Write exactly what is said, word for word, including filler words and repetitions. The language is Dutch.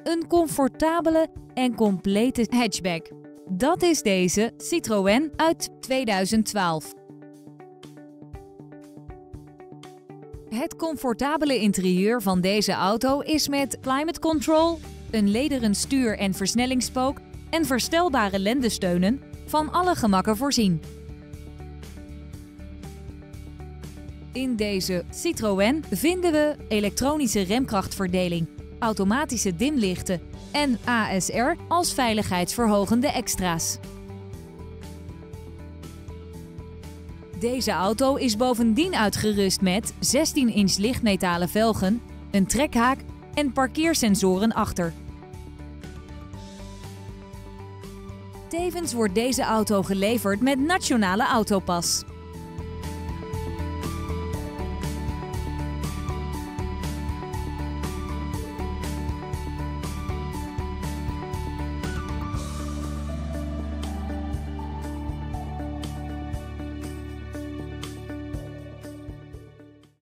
een comfortabele en complete hatchback. Dat is deze Citroën uit tweeduizend twaalf. Het comfortabele interieur van deze auto is met climate control, een lederen stuur- en versnellingspook en verstelbare lendensteunen van alle gemakken voorzien. In deze Citroën vinden we elektronische remkrachtverdeling, automatische dimlichten en A S R als veiligheidsverhogende extra's. Deze auto is bovendien uitgerust met zestien inch lichtmetalen velgen, een trekhaak en parkeersensoren achter. Tevens wordt deze auto geleverd met Nationale Autopas.